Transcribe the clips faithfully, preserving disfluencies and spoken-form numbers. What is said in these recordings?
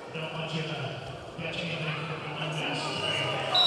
Don't want you to catch anything from the unnecessary.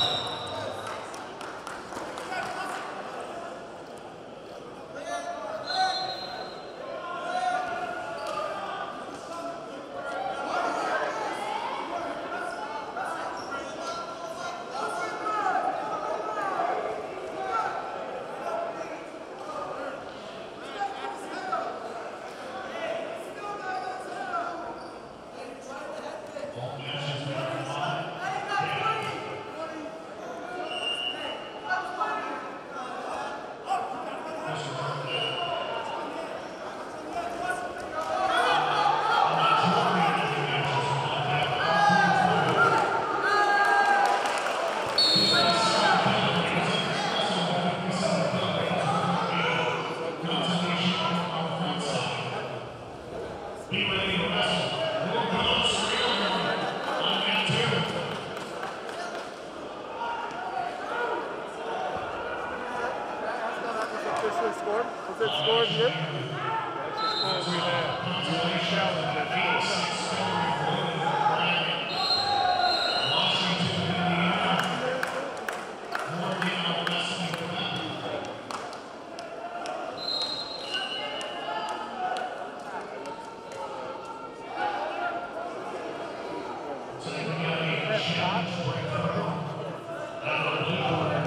Be ready to wrestle. More gloves for Ilgor on that two. Officially scored? Was it scored here? That's the score we had. Challenge at Washington, Indiana. More Indiana wrestling for them. So we got a challenge breakthrough out of the blue corner.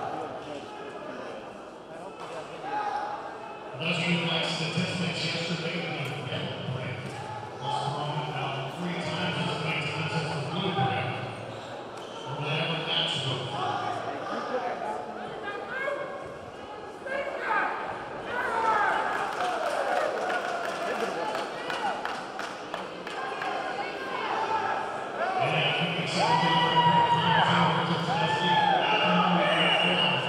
Those of you who like statistics, yesterday the yellow brick was thrown about three times as many times as the blue brick, or whatever that's worth. And I think it's something to prepare for Leslie Allen and Phil.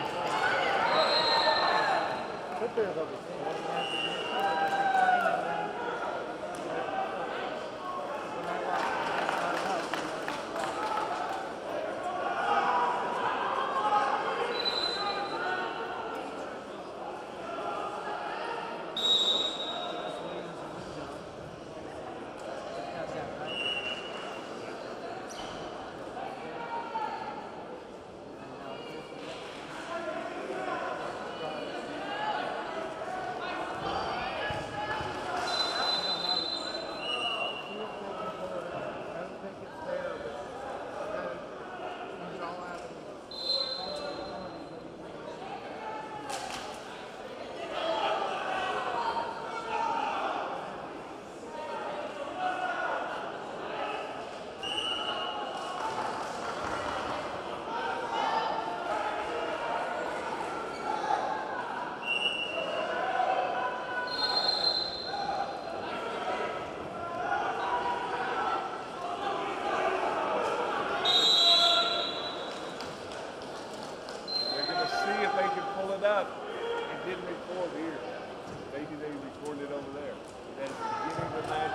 Up. It didn't record here. Maybe they recorded it over there. And at the beginning of the match.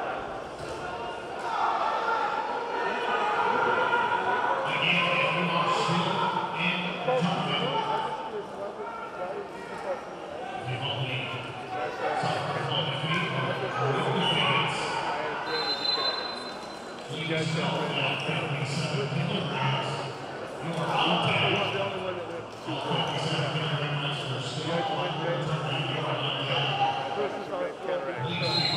Again, if you are still in the tournament, you've only suffered on the feet or with the fans. You just know that fifty-seven kilograms, you are out there. fifty-seven kilograms for still on the tournament. You are not there. Please